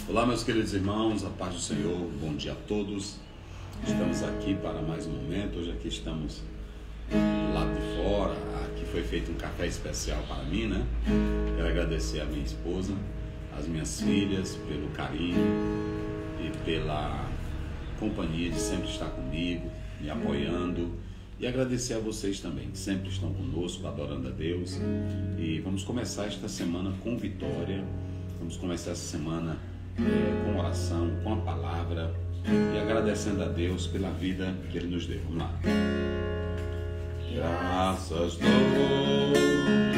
Olá, meus queridos irmãos, a paz do Senhor, bom dia a todos. Estamos aqui para mais um momento. Hoje aqui estamos lá de fora. Aqui foi feito um café especial para mim, né? Quero agradecer a minha esposa, as minhas filhas, pelo carinho e pela companhia de sempre estar comigo, me apoiando. E agradecer a vocês também, que sempre estão conosco, adorando a Deus. E vamos começar esta semana com vitória. Vamos começar essa semana com oração, com a palavra e agradecendo a Deus pela vida que Ele nos deu. Vamos lá. Graças dou.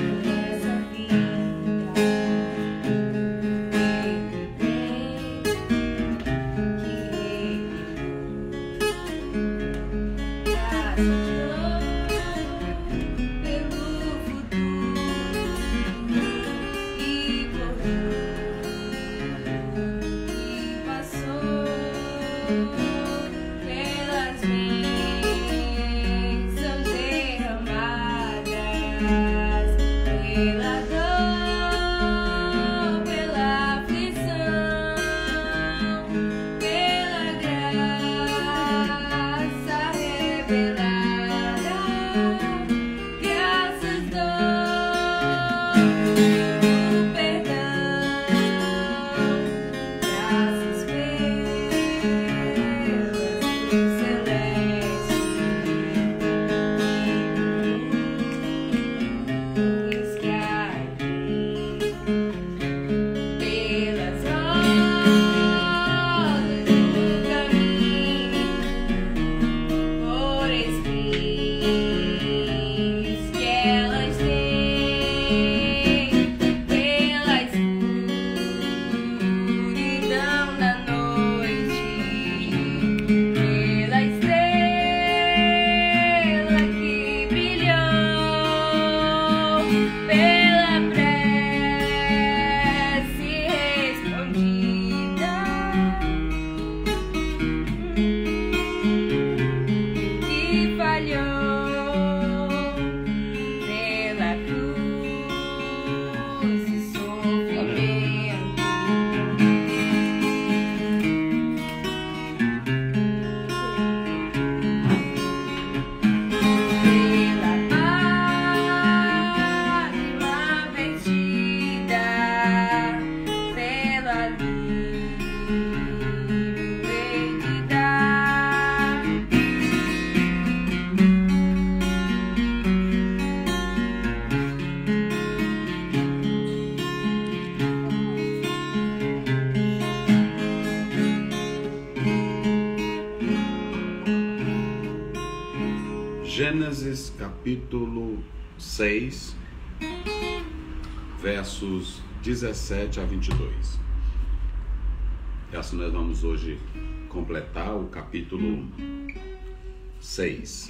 Gênesis capítulo 6, versos 17 a 22. Essa nós vamos hoje completar o capítulo 6.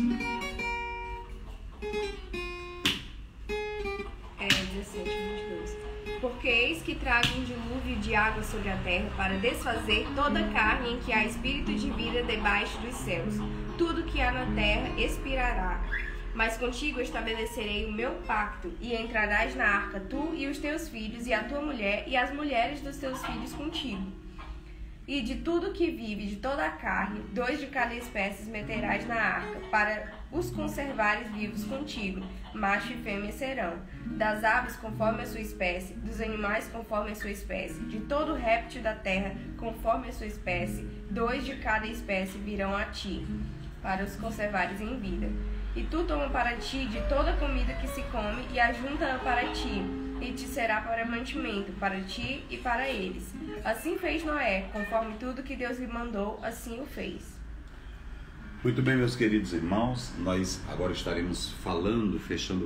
17 a 22. Porque eis que trago um dilúvio de água sobre a terra para desfazer toda a carne em que há espírito de vida debaixo dos céus. Tudo que há na terra expirará. Mas contigo estabelecerei o meu pacto, e entrarás na arca tu e os teus filhos, e a tua mulher, e as mulheres dos teus filhos contigo. E de tudo que vive, de toda a carne, 2 de cada espécie meterás na arca, para os conservares vivos contigo, macho e fêmea serão. Das aves conforme a sua espécie, dos animais conforme a sua espécie, de todo réptil da terra conforme a sua espécie, 2 de cada espécie virão a ti, para os conservares em vida. E tu toma para ti de toda a comida que se come, e ajunta-a para ti, e te será para mantimento, para ti e para eles. Assim fez Noé, conforme tudo que Deus lhe mandou, assim o fez. Muito bem, meus queridos irmãos, nós agora estaremos falando, fechando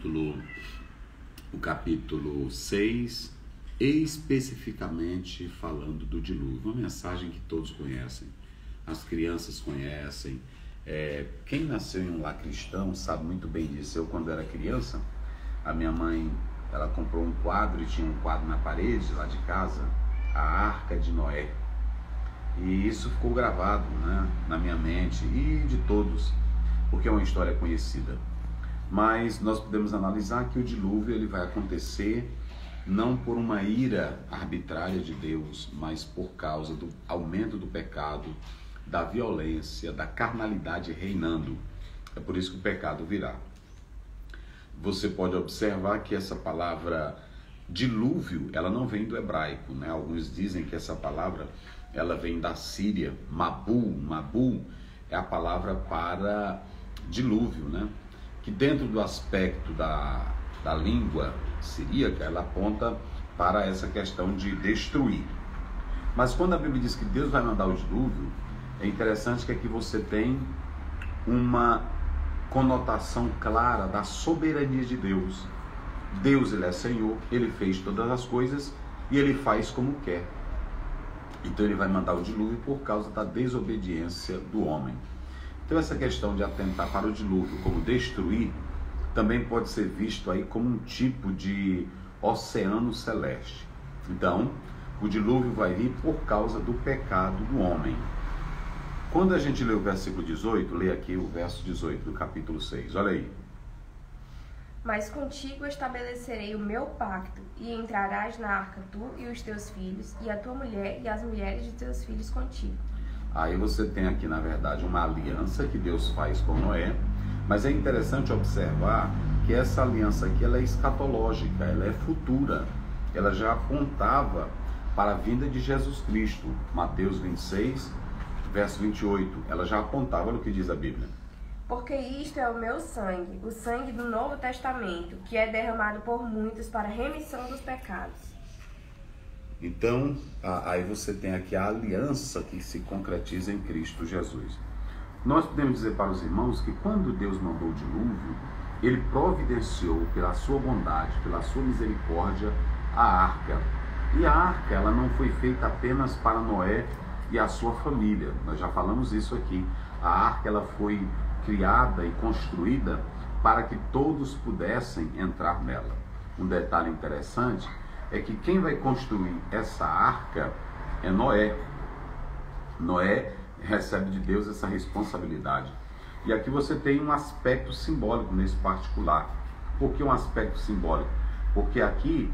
o capítulo 6, especificamente falando do dilúvio. Uma mensagem que todos conhecem, as crianças conhecem. Quem nasceu em um lar cristão sabe muito bem disso. Eu, quando era criança, a minha mãe, ela comprou um quadro, e tinha um quadro na parede lá de casa, a Arca de Noé. E isso ficou gravado, né, na minha mente e de todos, porque é uma história conhecida. Mas nós podemos analisar que o dilúvio ele vai acontecer não por uma ira arbitrária de Deus, mas por causa do aumento do pecado, da violência, da carnalidade reinando. É por isso que o pecado virá. Você pode observar que essa palavra dilúvio, ela não vem do hebraico, né? Alguns dizem que essa palavra, ela vem da Síria, Mabul é a palavra para dilúvio, né? Que dentro do aspecto da língua siríaca, ela aponta para essa questão de destruir. Mas quando a Bíblia diz que Deus vai mandar o dilúvio, é interessante que aqui você tem uma conotação clara da soberania de Deus. Deus, ele é Senhor, ele fez todas as coisas e ele faz como quer. Então ele vai mandar o dilúvio por causa da desobediência do homem. Então essa questão de atentar para o dilúvio como destruir, também pode ser visto aí como um tipo de oceano celeste. Então, o dilúvio vai vir por causa do pecado do homem. Quando a gente lê o versículo 18, lê aqui o verso 18 do capítulo 6, olha aí. Mas contigo estabelecerei o meu pacto, e entrarás na arca tu e os teus filhos, e a tua mulher e as mulheres de teus filhos contigo. Aí você tem aqui, na verdade, uma aliança que Deus faz com Noé, mas é interessante observar que essa aliança aqui, ela é escatológica, ela é futura, ela já apontava para a vinda de Jesus Cristo. Mateus 26, verso 28, ela já apontava no que diz a Bíblia. Porque isto é o meu sangue, o sangue do Novo Testamento, que é derramado por muitos para a remissão dos pecados. Então, aí você tem aqui a aliança que se concretiza em Cristo Jesus. Nós podemos dizer para os irmãos que quando Deus mandou o dilúvio, ele providenciou pela sua bondade, pela sua misericórdia, a arca. E a arca, ela não foi feita apenas para Noé e a sua família. Nós já falamos isso aqui. A arca, ela foi criada e construída para que todos pudessem entrar nela. Um detalhe interessante é que quem vai construir essa arca é Noé. Noé recebe de Deus essa responsabilidade. E aqui você tem um aspecto simbólico nesse particular. Por que um aspecto simbólico? Porque aqui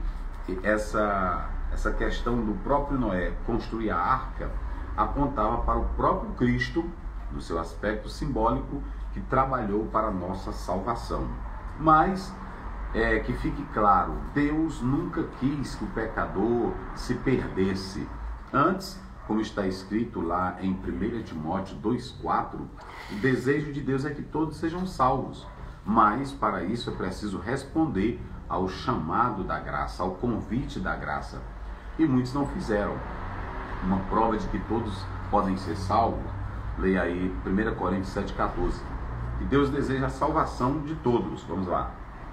essa questão do próprio Noé construir a arca apontava para o próprio Cristo, no seu aspecto simbólico, que trabalhou para a nossa salvação. Mas, que fique claro, Deus nunca quis que o pecador se perdesse. Antes, como está escrito lá em 1 Timóteo 2,4, o desejo de Deus é que todos sejam salvos. Mas, para isso, é preciso responder ao chamado da graça, ao convite da graça. E muitos não fizeram. Uma prova de que todos podem ser salvos, leia aí 1 Coríntios 7,14. E Deus deseja a salvação de todos. Vamos lá.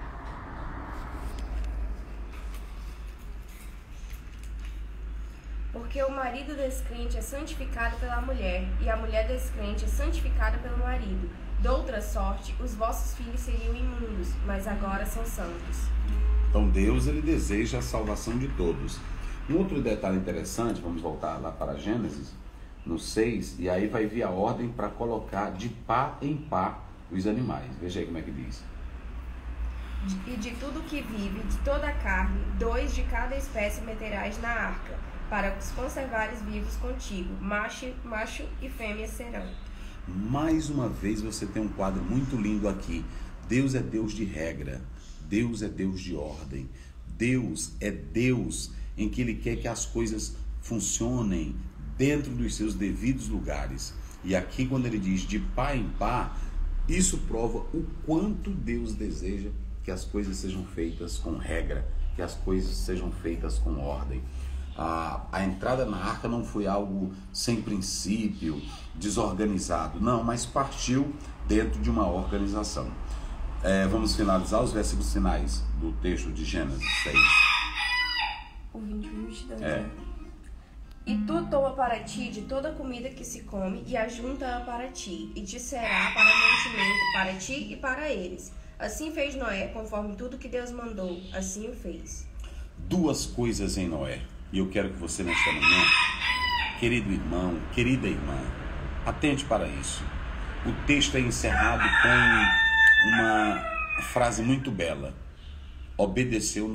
Porque o marido descrente é santificado pela mulher, e a mulher descrente é santificada pelo marido. De outra sorte, os vossos filhos seriam imundos, mas agora são santos. Então Deus, ele deseja a salvação de todos. Um outro detalhe interessante, vamos voltar lá para Gênesis, no 6, e aí vai vir a ordem para colocar de par em par os animais. Veja aí como é que diz. E de tudo que vive, de toda a carne, 2 de cada espécie meterás na arca, para os conservares vivos contigo, macho e fêmea serão. Mais uma vez você tem um quadro muito lindo aqui. Deus é Deus de regra, Deus é Deus de ordem, Deus é Deus em que Ele quer que as coisas funcionem dentro dos seus devidos lugares. E aqui quando Ele diz de par em par, isso prova o quanto Deus deseja que as coisas sejam feitas com regra, que as coisas sejam feitas com ordem. A entrada na arca não foi algo sem princípio, desorganizado, não, mas partiu dentro de uma organização. Vamos finalizar os versículos finais do texto de Gênesis 6. O 21 e 22. E tu toma para ti de toda a comida que se come e ajunta-a para ti, e te será para mantimento para ti e para eles. Assim fez Noé, conforme tudo que Deus mandou, assim o fez. Duas coisas em Noé. E eu quero que você nesta manhã, querido irmão, querida irmã, atente para isso. O texto é encerrado com uma frase muito bela. Obedeceu Noé,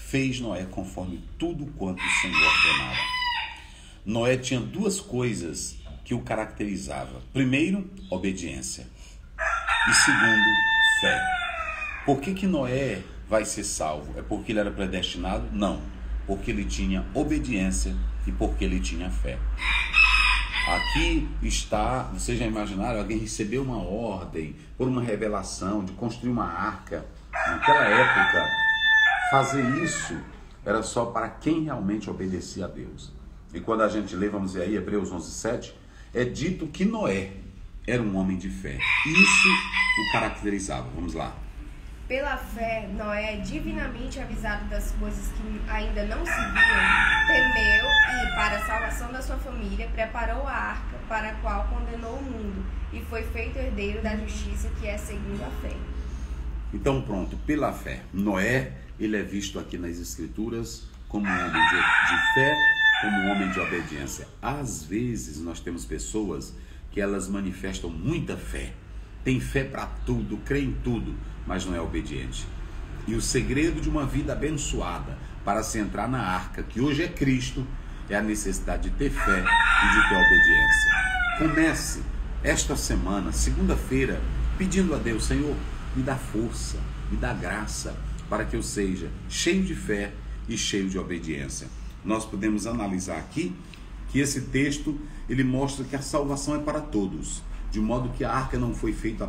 fez Noé conforme tudo quanto o Senhor ordenara. Noé tinha duas coisas que o caracterizava. Primeiro, obediência. E segundo, fé. Por que Noé vai ser salvo? É porque ele era predestinado? Não. Porque ele tinha obediência e porque ele tinha fé. Aqui está, vocês já imaginaram, alguém recebeu uma ordem por uma revelação de construir uma arca. Naquela época, fazer isso era só para quem realmente obedecia a Deus. E quando a gente lê, vamos ver aí, Hebreus 11:7, é dito que Noé era um homem de fé. Isso o caracterizava. Vamos lá. Pela fé, Noé, divinamente avisado das coisas que ainda não se viam, temeu e, para a salvação da sua família, preparou a arca para a qual condenou o mundo e foi feito herdeiro da justiça que é segundo a fé. Então pronto, pela fé. Noé, ele é visto aqui nas Escrituras como um homem de fé, como um homem de obediência. Às vezes nós temos pessoas que elas manifestam muita fé, tem fé para tudo, crê em tudo, mas não é obediente. E o segredo de uma vida abençoada para se entrar na arca, que hoje é Cristo, é a necessidade de ter fé e de ter obediência. Comece esta semana, segunda-feira, pedindo a Deus: Senhor, me dá força, me dá graça, para que eu seja cheio de fé e cheio de obediência. Nós podemos analisar aqui que esse texto, ele mostra que a salvação é para todos, de modo que a arca não foi feita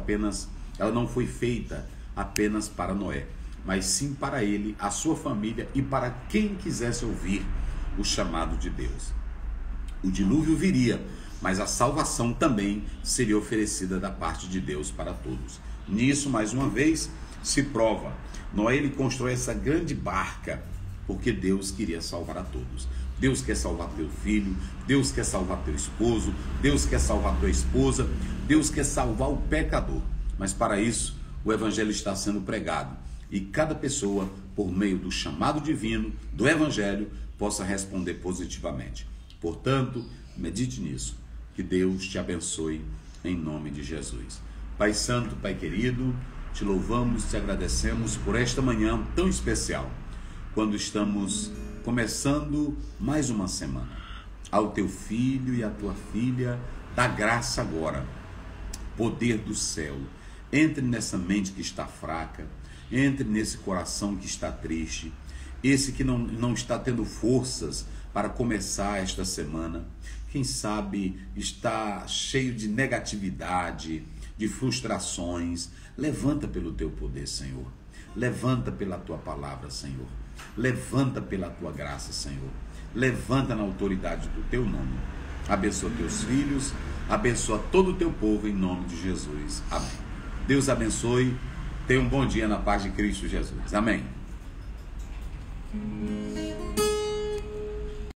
apenas para Noé, mas sim para ele, a sua família e para quem quisesse ouvir o chamado de Deus. O dilúvio viria, mas a salvação também seria oferecida da parte de Deus para todos. Nisso, mais uma vez, se prova. Noé, ele constrói essa grande barca porque Deus queria salvar a todos. Deus quer salvar teu filho, Deus quer salvar teu esposo, Deus quer salvar tua esposa, Deus quer salvar o pecador. Mas para isso, o evangelho está sendo pregado e cada pessoa, por meio do chamado divino, do evangelho, possa responder positivamente. Portanto, medite nisso. Que Deus te abençoe em nome de Jesus. Pai Santo, Pai querido, te louvamos, te agradecemos por esta manhã tão especial, quando estamos começando mais uma semana. Ao teu filho e à tua filha, dá graça agora, poder do céu. Entre nessa mente que está fraca, entre nesse coração que está triste, esse que não está tendo forças para começar esta semana. Quem sabe está cheio de negatividade, de frustrações. Levanta pelo teu poder, Senhor. Levanta pela tua palavra, Senhor. Levanta pela tua graça, Senhor. Levanta na autoridade do teu nome. Abençoa teus filhos, abençoa todo o teu povo em nome de Jesus. Amém. Deus abençoe. Tenha um bom dia na paz de Cristo Jesus. Amém.